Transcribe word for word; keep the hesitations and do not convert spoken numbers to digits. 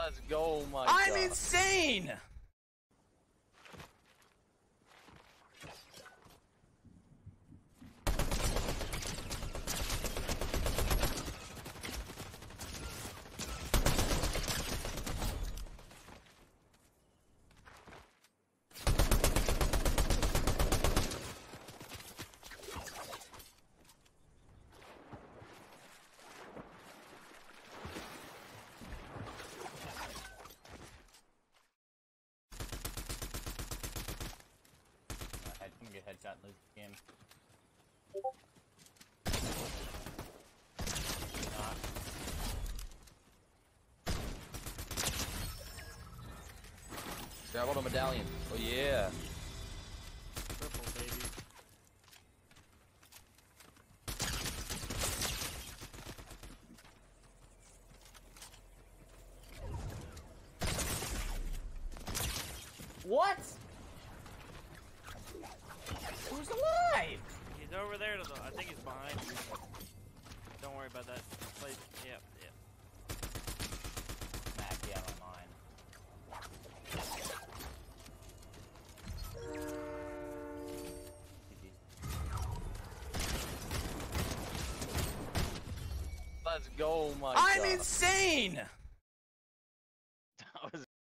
Let's go, my I'm God. insane! I'm gonna get headshot in this game. Not. Grab all the medallions. Oh yeah. Triple, baby. What? Who's alive? He's over there to the. I think he's behind you. Don't worry about that. Play. Yep, yep. Mac, yeah, I'm mine. Let's go, my I'm God. insane!